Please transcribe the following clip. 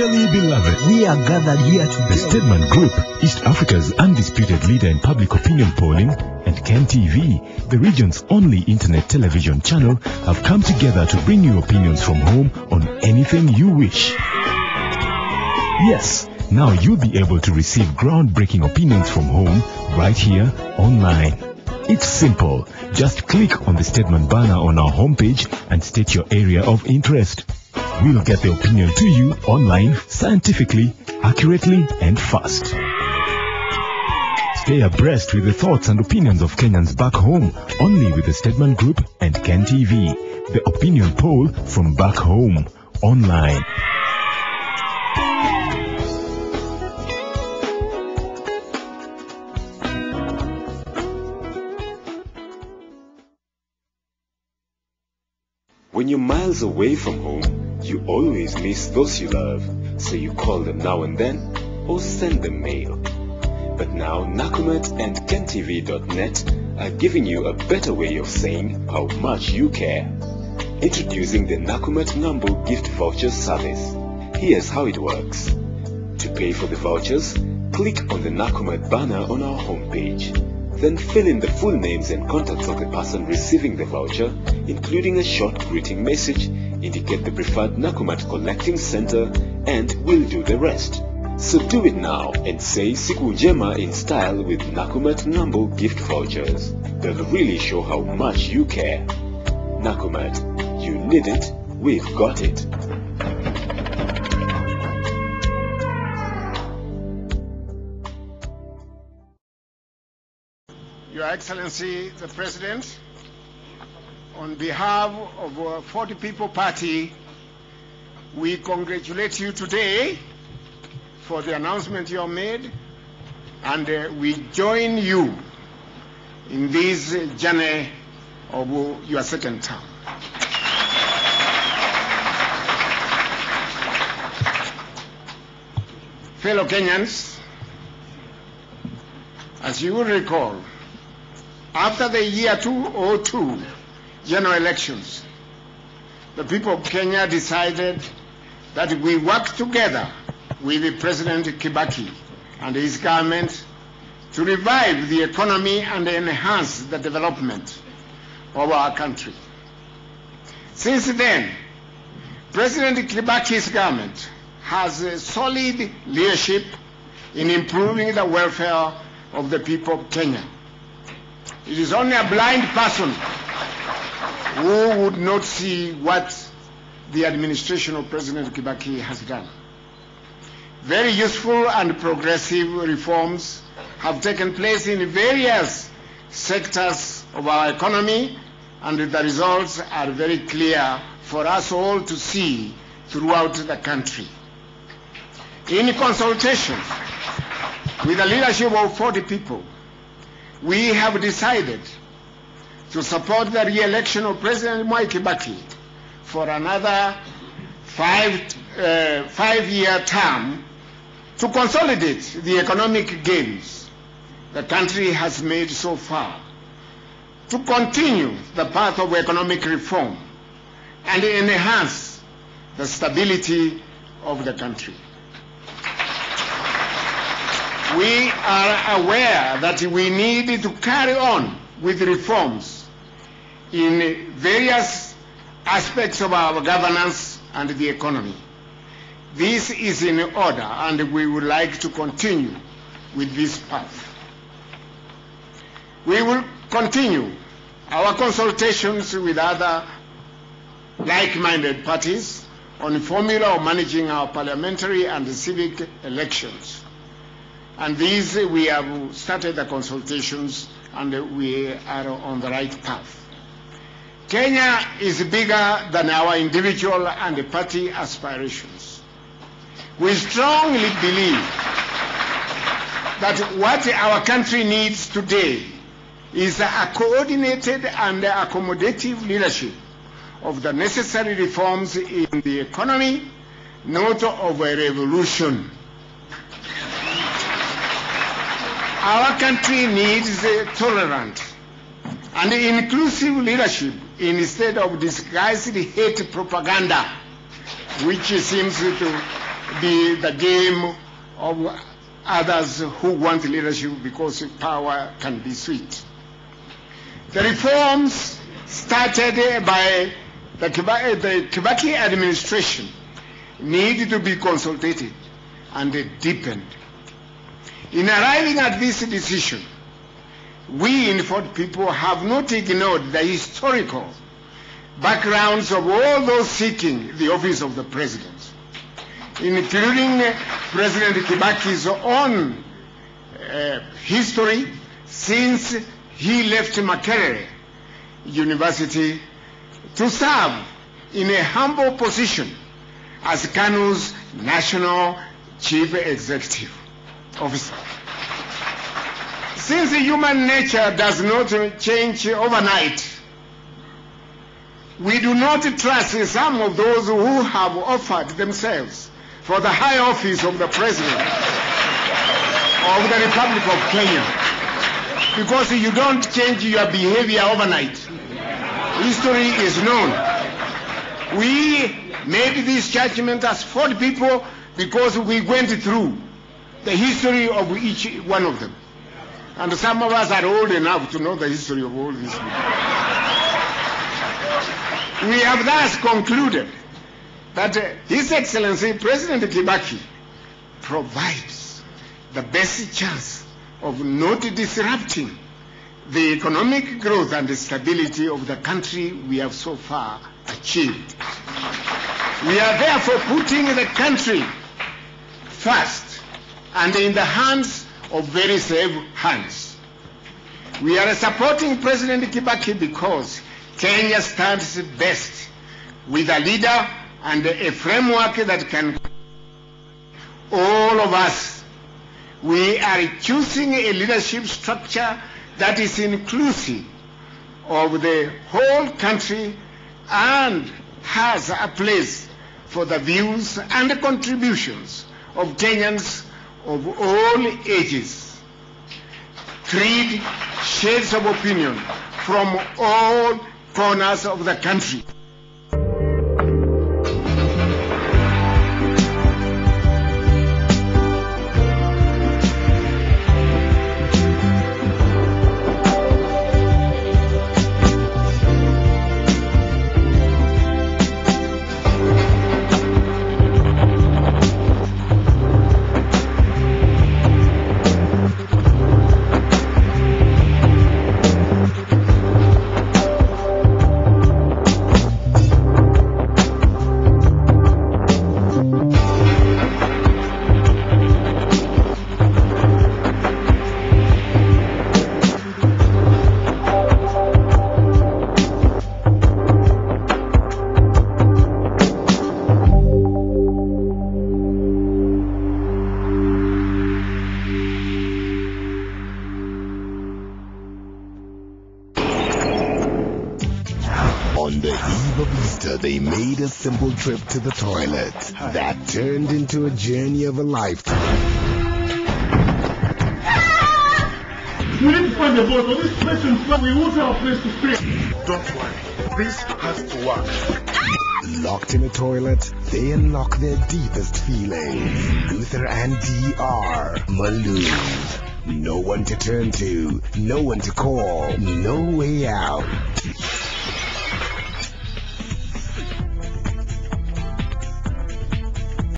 Dearly beloved, we are gathered here today. The Stedman Group, East Africa's undisputed leader in public opinion polling, and Ken TV, the region's only internet television channel, have come together to bring you opinions from home on anything you wish. Yes, now you'll be able to receive groundbreaking opinions from home right here online. It's simple. Just click on the Stedman banner on our homepage and state your area of interest. We'll get the opinion to you online, scientifically, accurately, and fast. Stay abreast with the thoughts and opinions of Kenyans back home, only with the Stedman Group and Ken TV, the opinion poll from back home, online. When you're miles away from home, you always miss those you love, so you call them now and then or send them mail. But now Nakumatt and KenTV.net are giving you a better way of saying how much you care. Introducing the Nakumatt Nambo gift voucher service. Here's how it works. To pay for the vouchers, click on the Nakumatt banner on our homepage. Then fill in the full names and contacts of the person receiving the voucher, including a short greeting message, indicate the preferred Nakumatt collecting center, and we'll do the rest. So do it now and say Siku Njema in style with Nakumatt Nambo gift vouchers. They'll really show how much you care. Nakumatt, you need it, we've got it. Your Excellency, the President, on behalf of 40 People Party, we congratulate you today for the announcement you have made, and we join you in this journey of your second term. Fellow Kenyans, as you will recall, after the year 2002 general elections, the people of Kenya decided that we work together with President Kibaki and his government to revive the economy and enhance the development of our country. Since then, President Kibaki's government has a solid leadership in improving the welfare of the people of Kenya. It is only a blind person who would not see what the administration of President Kibaki has done. Very useful and progressive reforms have taken place in various sectors of our economy, and the results are very clear for us all to see throughout the country. In consultation with the leadership of 40 people, we have decided to support the re-election of President Mwai Kibaki for another five-year term to consolidate the economic gains the country has made so far, to continue the path of economic reform and enhance the stability of the country. We are aware that we need to carry on with reforms in various aspects of our governance and the economy. This is in order, and we would like to continue with this path. We will continue our consultations with other like-minded parties on the formula of managing our parliamentary and civic elections. And these, we have started the consultations, and we are on the right path. Kenya is bigger than our individual and party aspirations. We strongly believe that what our country needs today is a coordinated and accommodative leadership of the necessary reforms in the economy, not of a revolution. Our country needs a tolerant and inclusive leadership instead of disguised hate propaganda, which seems to be the game of others who want leadership because power can be sweet. The reforms started by the Kibaki administration need to be consolidated and deepened. In arriving at this decision, we in Ford people have not ignored the historical backgrounds of all those seeking the office of the president, including President Kibaki's own history since he left Makerere University to serve in a humble position as KANU's National Chief Executive Officer. Since human nature does not change overnight, we do not trust some of those who have offered themselves for the high office of the President of the Republic of Kenya, because you don't change your behavior overnight. History is known. We made this judgment as Ford people because we went through the history of each one of them. And some of us are old enough to know the history of all these people. We have thus concluded that His Excellency President Kibaki provides the best chance of not disrupting the economic growth and the stability of the country we have so far achieved. We are therefore putting the country first and in the hands of very safe hands. We are supporting President Kibaki because Kenya stands best with a leader and a framework that can all of us. We are choosing a leadership structure that is inclusive of the whole country and has a place for the views and contributions of Kenyans of all ages, creed, shades of opinion from all corners of the country. On the eve of Easter, they made a simple trip to the toilet that turned into a journey of a lifetime. We need to find a boat. On this place in front, we won't have a place to stay. Don't worry. This has to work. Locked in a toilet, they unlock their deepest feelings. Luther and D are marooned. No one to turn to, no one to call, no way out.